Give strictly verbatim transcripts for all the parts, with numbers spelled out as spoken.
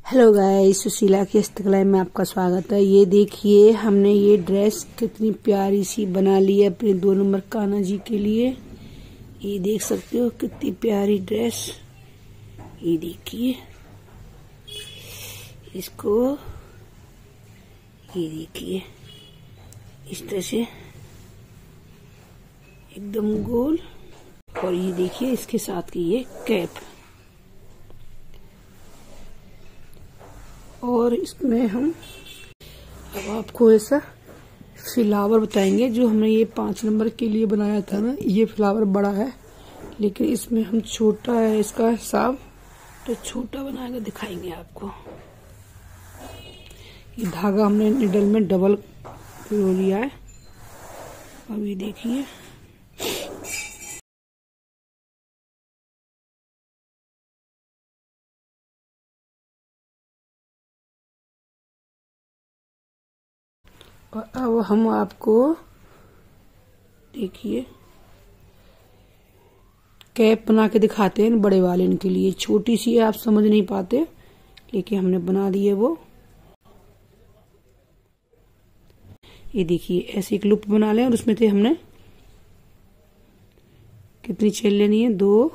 Hello guys, Sushila की हस्तकला में आपका स्वागत है। ये देखिए, हमने ये ड्रेस कितनी प्यारी सी बना ली है अपने दो नंबर कान्हा जी के लिए। ये देख सकते हो कितनी प्यारी ड्रेस। ये देखिए इसको, ये देखिए इस तरह से एकदम गोल। और ये देखिए इसके साथ की ये कैप। और इसमें हम अब आपको ऐसा फ्लावर बताएंगे जो हमने ये पांच नंबर के लिए बनाया था ना। ये फ्लावर बड़ा है, लेकिन इसमें हम छोटा है इसका हिसाब, तो छोटा बनाकर दिखाएंगे आपको। ये धागा हमने निडल में डबल पिरो लिया है। अब ये देखिए और अब हम आपको देखिए कैप बना के दिखाते हैं बड़े वाले इनके लिए। छोटी सी है, आप समझ नहीं पाते, लेकिन हमने बना दी है वो। ये देखिए ऐसे एक लूप बना लें और उसमें से हमने कितनी चेन लेनी है, दो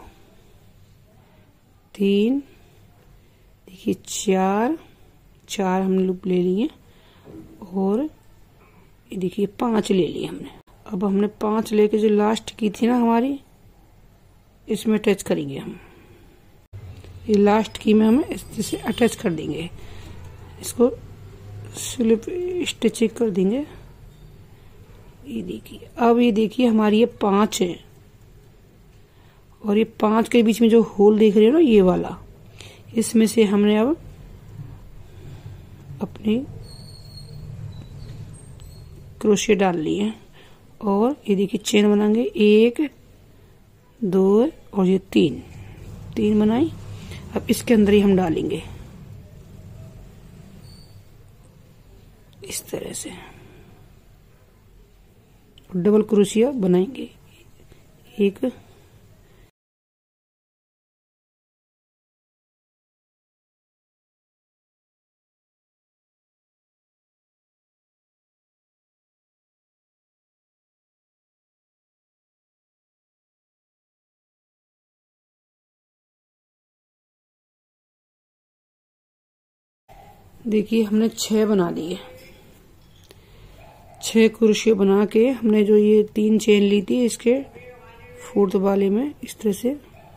तीन, देखिए चार चार हमने लूप ले लिए और ये देखिए पांच ले लिए हमने। अब हमने पांच लेके जो लास्ट की थी ना हमारी, इसमें अटैच करेंगे हम। ये लास्ट की में हम इस अटैच कर देंगे, इसको स्लिप स्टिचिंग कर देंगे। ये देखिए अब ये देखिए हमारी ये पांच है और ये पांच के बीच में जो होल देख रहे हो ना, ये वाला, इसमें से हमने अब अपनी क्रोशिया डाल लिए और ये देखिए चेन बनाएंगे। एक दो और ये तीन तीन बनाई। अब इसके अंदर ही हम डालेंगे इस तरह से, डबल क्रोशिया बनाएंगे। एक देखिए हमने छह बना लिए। छह क्रोशिया बना के हमने जो ये तीन चेन ली थी इसके फोर्थ वाले में इस तरह से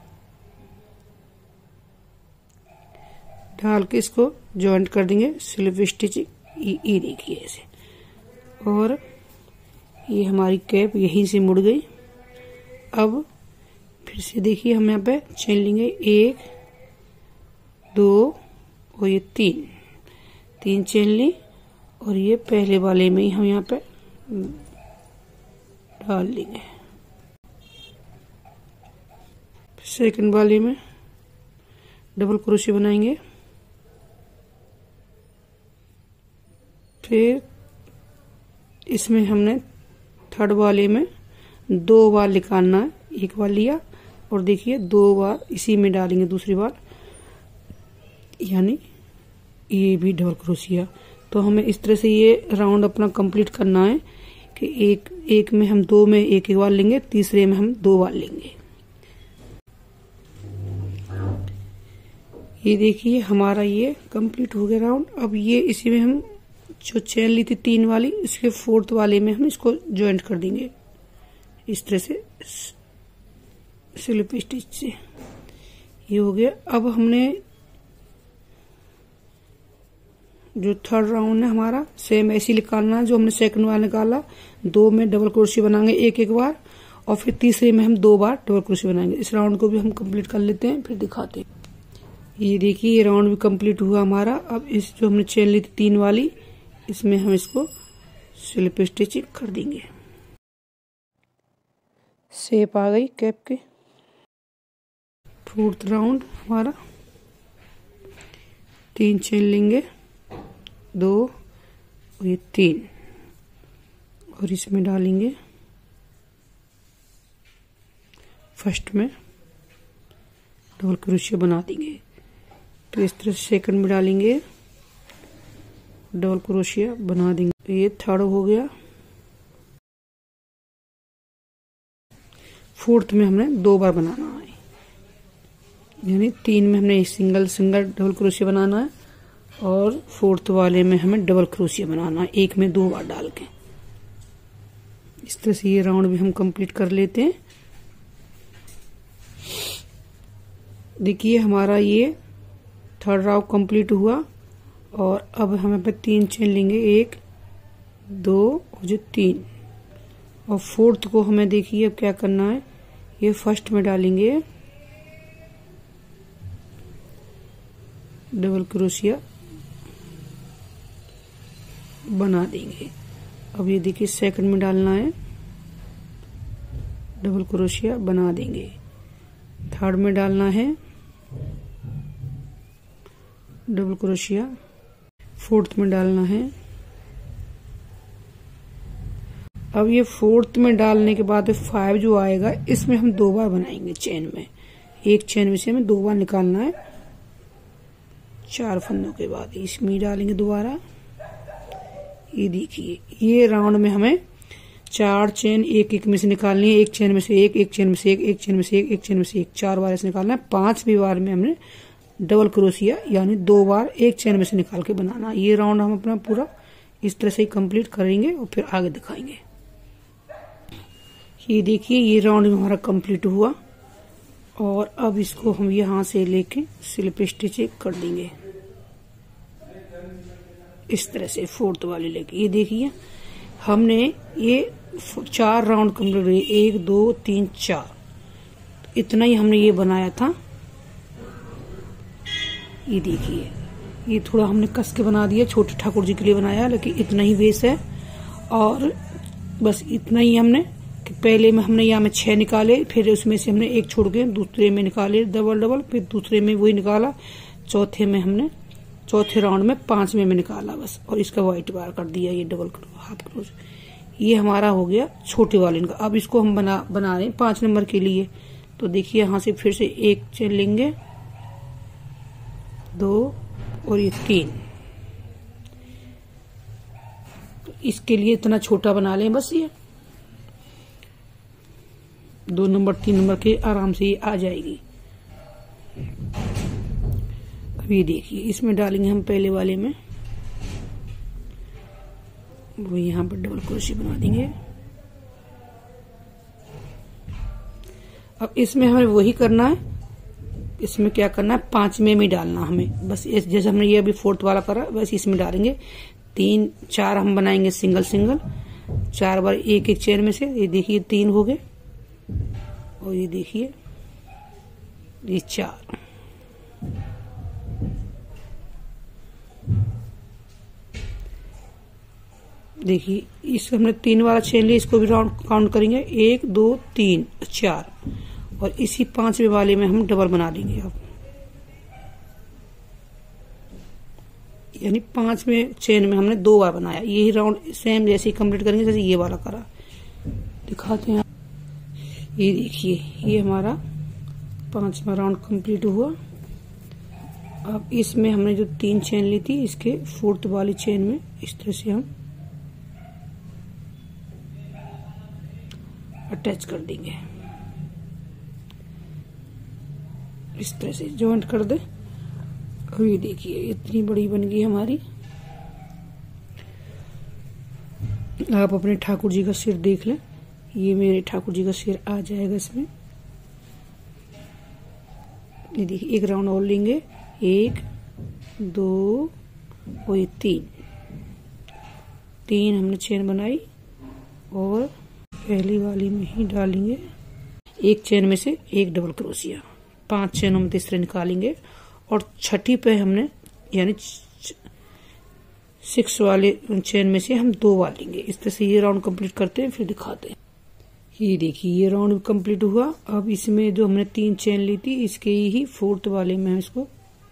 डाल के इसको जॉइंट कर देंगे, स्लिप स्टिचिंग। ये देखिए ऐसे। और ये हमारी कैप यहीं से मुड़ गई। अब फिर से देखिए हम यहाँ पे चेन लेंगे, एक दो और ये तीन तीन चेन ली और ये पहले वाले में ही हम यहाँ पे डाल लेंगे। सेकंड वाले में डबल क्रोशिया बनाएंगे। फिर इसमें हमने थर्ड वाले में दो बार निकालना है। एक बार लिया और देखिए दो बार इसी में डालेंगे दूसरी बार, यानी ये भी डबल क्रोशिया। तो हमें इस तरह से ये राउंड अपना कंप्लीट करना है कि एक एक में हम दो में एक एक बार लेंगे, तीसरे में हम दो बार लेंगे। ये देखिए हमारा ये कंप्लीट हो गया राउंड। अब ये इसी में हम जो चेन ली थी तीन वाली, इसके फोर्थ वाले में हम इसको ज्वाइंट कर देंगे इस तरह से स्लिप स्टिच से। ये हो गया। अब हमने जो थर्ड राउंड है हमारा सेम ऐसे निकालना है जो हमने सेकंड वाला निकाला। दो में डबल क्रोशिया बनाएंगे एक एक बार और फिर तीसरे में हम दो बार डबल क्रोशिया बनाएंगे। इस राउंड को भी हम कंप्लीट कर लेते हैं, फिर दिखाते हैं। ये देखिए ये राउंड भी कंप्लीट हुआ हमारा। अब इस जो हमने चेन ली थी तीन वाली, इसमें हम इसको स्लिप स्टिचिंग कर देंगे। शेप आ गई कैप के। फोर्थ राउंड हमारा, तीन चेन लेंगे, दो और ये तीन, और इसमें डालेंगे फर्स्ट में डबल क्रोशिया बना देंगे। फिर इस तरह सेकंड में डालेंगे, डबल क्रोशिया बना देंगे। ये थर्ड हो गया। फोर्थ में हमने दो बार बनाना है, यानी तीन में हमने सिंगल सिंगल डबल क्रोशिया बनाना है और फोर्थ वाले में हमें डबल क्रोशिया बनाना है, एक में दो बार डाल के। इस तरह से ये राउंड भी हम कंप्लीट कर लेते हैं। देखिए हमारा ये थर्ड राउंड कंप्लीट हुआ और अब हम पे तीन चेन लेंगे, एक दो और जो तीन, और फोर्थ को हमें देखिए अब क्या करना है, ये फर्स्ट में डालेंगे डबल क्रोशिया बना देंगे। अब ये देखिए सेकंड में डालना है, डबल क्रोशिया बना देंगे। थर्ड में डालना है डबल क्रोशिया, फोर्थ में डालना है। अब ये फोर्थ में डालने के बाद फाइव जो आएगा इसमें हम दो बार बनाएंगे चेन में, एक चेन में से हमें दो बार निकालना है। चार फंदों के बाद इसमें डालेंगे दोबारा। ये देखिए ये राउंड में हमें चार चेन एक एक में से निकालनी है, एक चेन में से एक, एक चेन में से एक, एक चेन में से एक, एक चेन में से एक, चार बार ऐसे निकालना है। पांचवी बार में हमने डबल क्रोशिया यानी दो बार एक चेन में से निकाल के बनाना। ये राउंड हम अपना पूरा इस तरह से ही कंप्लीट करेंगे और फिर आगे दिखाएंगे। ये देखिए ये राउंड हमारा कंप्लीट हुआ और अब इसको हम यहां से लेके स्लिप स्टिच कर देंगे इस तरह से फोर्थ वाले लेके। ये देखिए हमने ये चार राउंड कंप्लीट हुए, एक दो तीन चार, इतना ही हमने ये बनाया था। ये देखिए ये थोड़ा हमने कस के बना दिया, छोटे ठाकुर जी के लिए बनाया, लेकिन इतना ही बेस है। और बस इतना ही हमने कि पहले में हमने यहाँ में छह निकाले, फिर उसमें से हमने एक छोड़ के दूसरे में निकाले डबल डबल, फिर दूसरे में वही निकाला, चौथे में हमने चौथे राउंड में पांचवें में निकाला बस, और इसका व्हाइट बार कर दिया ये डबल हाफ क्रोश। ये हमारा हो गया छोटे वाले का। अब इसको हम बना बना रहे हैं पांच नंबर के लिए। तो देखिए यहाँ से फिर से एक चेन लेंगे, दो और ये तीन। तो इसके लिए इतना छोटा बना लें बस, ये दो नंबर तीन नंबर के आराम से ये आ जाएगी। अब ये देखिए इसमें डालेंगे हम पहले वाले में, वो यहाँ पर डबल क्रोशिया बना देंगे। अब इसमें हमें वही करना है, इसमें क्या करना है, पांचवें में डालना हमें बस। जैसे हमने ये अभी फोर्थ वाला करा बस इसमें डालेंगे। तीन चार हम बनाएंगे सिंगल सिंगल, चार बार एक एक चेन में से। ये देखिए तीन हो गए और ये देखिए ये चार। देखिए इस हमने तीन वाला चेन लिया, इसको भी राउंड काउंट करेंगे, एक दो तीन चार, और इसी पांचवें वाले में हम डबल बना देंगे। अब यानी पांचवें चेन में हमने दो बार बनाया। यही राउंड सेम जैसे ही कंप्लीट करेंगे जैसे ये वाला करा। दिखाते हैं, ये देखिए ये हमारा पांचवा राउंड कंप्लीट हुआ। अब इसमें हमने जो तीन चेन ली थी इसके फोर्थ वाली चेन में इस तरह से हम अटैच कर देंगे, इस तरह से जॉइंट कर दे। अब ये देखिए इतनी बड़ी बन गई हमारी। आप अपने ठाकुर जी का सिर देख लें, ये मेरे ठाकुर जी का सिर आ जाएगा इसमें। ये देखिए एक राउंड और लेंगे, एक दो और ये तीन तीन हमने चेन बनाई और पहली वाली में ही डालेंगे एक चेन में से एक डबल क्रोशिया। पांच चेन हम तीसरे निकालेंगे और छठी पे हमने यानी सिक्स वाले चेन में से हम दो बार लेंगे। इस तरह से ये राउंड कंप्लीट करते हैं, फिर दिखाते हैं। ये देखिए ये राउंड कंप्लीट हुआ। अब इसमें जो हमने तीन चेन ली थी इसके ही फोर्थ वाले में हम इसको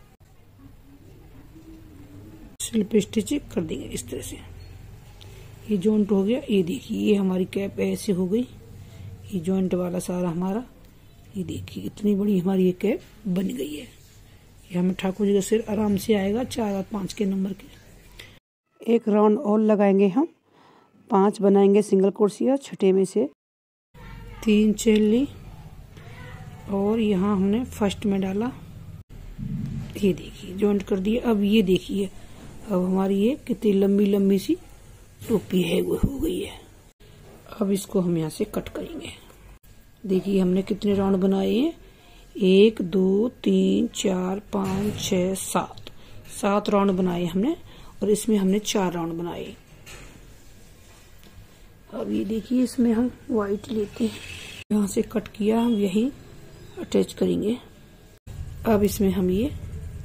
स्लिप स्टिच कर देंगे इस तरह से। ये जॉइंट हो गया। ये देखिए ये हमारी कैप ऐसे हो गई, ये जॉइंट वाला सारा हमारा। ये देखिए इतनी बड़ी हमारी ये कैप बन गई है। ये हमें ठाकुर जी का सिर आराम से आएगा चार और पाँच के नंबर के। एक राउंड और लगाएंगे हम, पांच बनाएंगे सिंगल क्रोशिया। छठे में से तीन चेन ली और यहाँ हमने फर्स्ट में डाला, ये देखिए जॉइंट कर दिया। अब ये देखिए अब हमारी ये कितनी लंबी लंबी सी टोपी है वो हो गई है। अब इसको हम यहाँ से कट करेंगे। देखिए हमने कितने राउंड बनाए हैं, एक दो तीन चार पाँच छः सात, सात राउंड बनाए हमने और इसमें हमने चार राउंड बनाए। अब ये देखिए इसमें हम व्हाइट लेते हैं, यहाँ से कट किया हम यही अटैच करेंगे। अब इसमें हम ये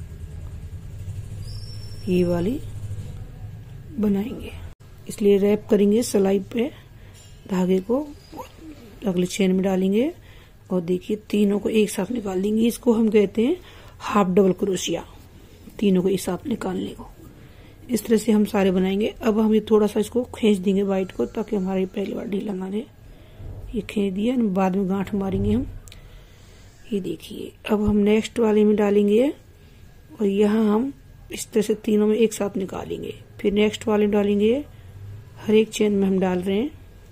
ये वाली बनाएंगे, इसलिए रैप करेंगे सिलाई पे धागे को, अगले चेन में डालेंगे और देखिए तीनों को एक साथ निकाल देंगे। इसको हम कहते हैं हाफ डबल क्रोशिया, तीनों को एक साथ निकालने को। इस तरह से हम सारे बनाएंगे। अब हम ये थोड़ा सा इसको खींच देंगे वाइट को ताकि हमारे पहली बार ढीला ना रहे। ये खींच दिया, बाद में गांठ मारेंगे हम। ये देखिए अब हम नेक्स्ट वाले में डालेंगे और यहाँ हम इस तरह से तीनों में एक साथ निकालेंगे। फिर नेक्स्ट वाले में डालेंगे, हर एक चेन में हम डाल रहे हैं।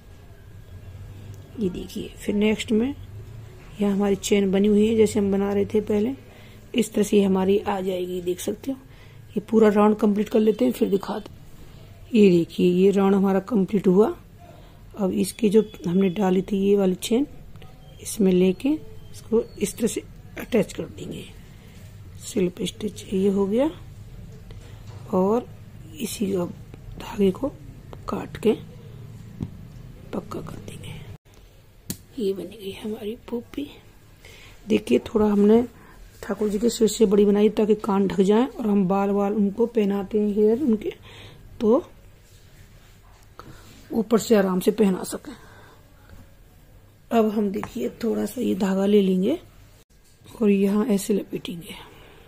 ये देखिए फिर नेक्स्ट में यहाँ हमारी चेन बनी हुई है जैसे हम बना रहे थे पहले, इस तरह से हमारी आ जाएगी, देख सकते हो। ये पूरा राउंड कंप्लीट कर लेते हैं फिर दिखाते। ये देखिए ये राउंड हमारा कंप्लीट हुआ। अब इसकी जो हमने डाली थी ये वाली चेन, इसमें लेके इसको इस तरह से अटैच कर देंगे, स्लिप स्टिच ये हो गया। और इसी धागे को काट के पक्का कर देंगे। ये बन गई हमारी पोपी। देखिए थोड़ा हमने ठाकुर जी के सिर से बड़ी बनाई ताकि कान ढक जाए और हम बाल बाल उनको पहनाते हैं हेयर उनके, तो ऊपर से आराम से पहना सकें। अब हम देखिए थोड़ा सा ये धागा ले लेंगे और यहाँ ऐसे लपेटेंगे।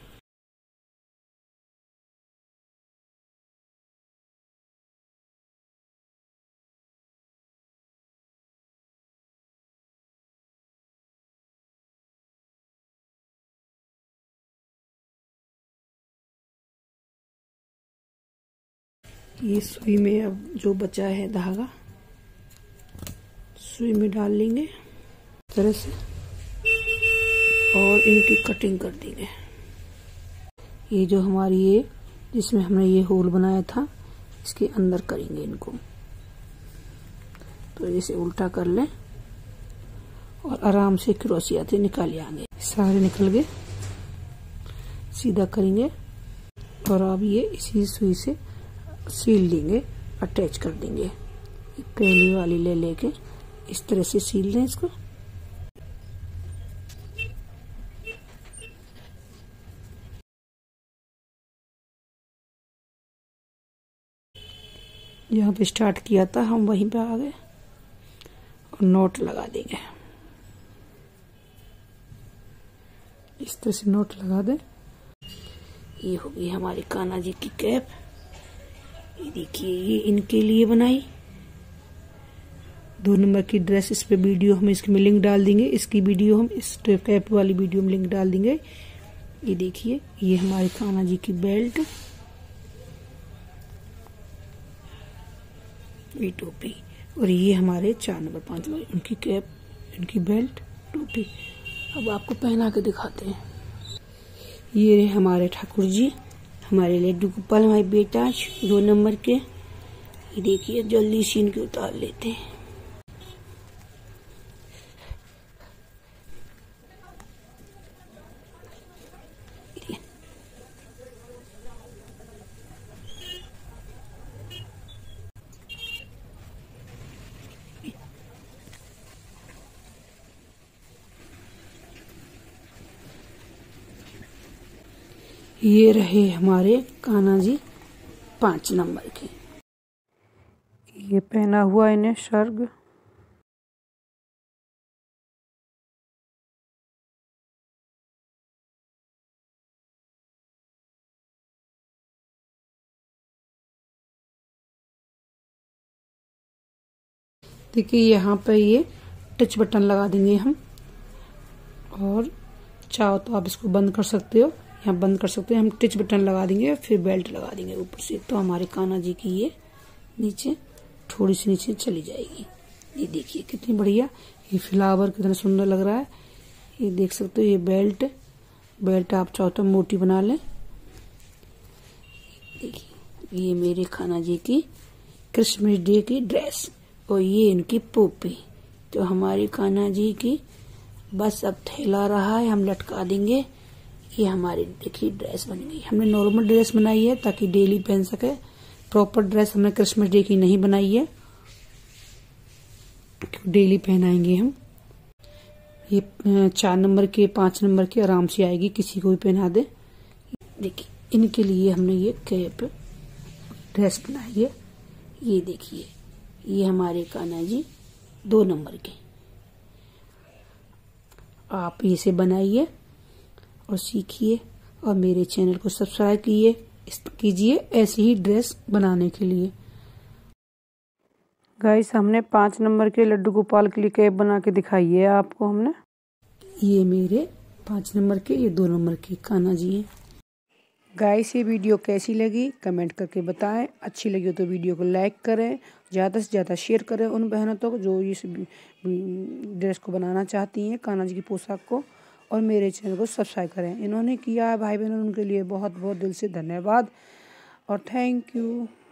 ये सुई में अब जो बचा है धागा सुई में डाल लेंगे इस तरह से और इनकी कटिंग कर देंगे। ये जो हमारी ये जिसमें हमने ये होल बनाया था इसके अंदर करेंगे इनको, तो इसे उल्टा कर लें और आराम से क्रोशिया से निकाल आएंगे। सारे निकल गए, सीधा करेंगे और अब ये इसी सुई से सील देंगे, अटैच कर देंगे। पहली वाली ले लेके इस तरह से सील दें इसको। जहाँ पे स्टार्ट किया था हम वहीं पे आ गए और नोट लगा देंगे। इस तरह से नोट लगा दें। ये होगी हमारी कान्हा जी की कैप। ये देखिए ये इनके लिए बनाई दो नंबर की ड्रेस। इस पे वीडियो हम इसकी में लिंक डाल देंगे, इसकी वीडियो हम इस कैप वाली वीडियो में लिंक डाल देंगे। ये देखिए ये हमारी कान्हा जी की बेल्ट, ये टोपी और ये हमारे चार नंबर पांच नंबर उनकी कैप, इनकी बेल्ट टोपी। अब आपको पहना के दिखाते हैं। ये हमारे ठाकुर जी, हमारे लड्डू गोपाल, हमारे बेटा दो नंबर के। ये देखिए जल्दी से इनके उतार लेते हैं। ये रहे हमारे कान्हा जी पांच नंबर के। ये पहना हुआ इन्हें सर्ग। देखिए यहाँ पे ये टच बटन लगा देंगे हम, और चाहो तो आप इसको बंद कर सकते हो। यहाँ बंद कर सकते हैं। हम टिच बटन लगा देंगे, फिर बेल्ट लगा देंगे ऊपर से, तो हमारे कान्हा जी की ये नीचे थोड़ी सी नीचे चली जाएगी। ये देखिए कितनी बढ़िया, ये फ्लावर कितना सुंदर लग रहा है। ये देख सकते हो, ये बेल्ट बेल्ट आप चाहो तो मोटी बना लें। देखिए ये मेरे कान्हा जी की क्रिसमस डे की ड्रेस, और ये इनकी पोपी। तो हमारी कान्हा जी की बस अब थैला रहा है, हम लटका देंगे। ये हमारी देखिए ड्रेस बन गई। हमने नॉर्मल ड्रेस बनाई है ताकि डेली पहन सके। प्रॉपर ड्रेस हमने क्रिसमस डे की नहीं बनाई है, डेली पहनाएंगे हम। ये चार नंबर के पांच नंबर के आराम से आएगी, किसी को भी पहना दे। देखिए इनके लिए हमने ये कैप ड्रेस बनाई है। ये देखिए ये हमारे कान्हा जी दो नंबर के। आप इसे बनाइए और सीखिए, और मेरे चैनल को सब्सक्राइब कीजिए कीजिए ऐसी ही ड्रेस बनाने के लिए। गाइस हमने पाँच नंबर के लड्डू गोपाल के लिए कैप बना के दिखाई है आपको हमने। ये मेरे पाँच नंबर के, ये दो नंबर के कान्हा जी हैं। गाइस ये वीडियो कैसी लगी कमेंट करके बताएं। अच्छी लगी हो तो वीडियो को लाइक करें, ज़्यादा से ज़्यादा शेयर करें उन बहनों तक जो इस ड्रेस को बनाना चाहती हैं, कान्हा जी की पोशाक को। और मेरे चैनल को सब्सक्राइब करें। इन्होंने किया है भाई बहनों, उनके लिए बहुत बहुत दिल से धन्यवाद और थैंक यू।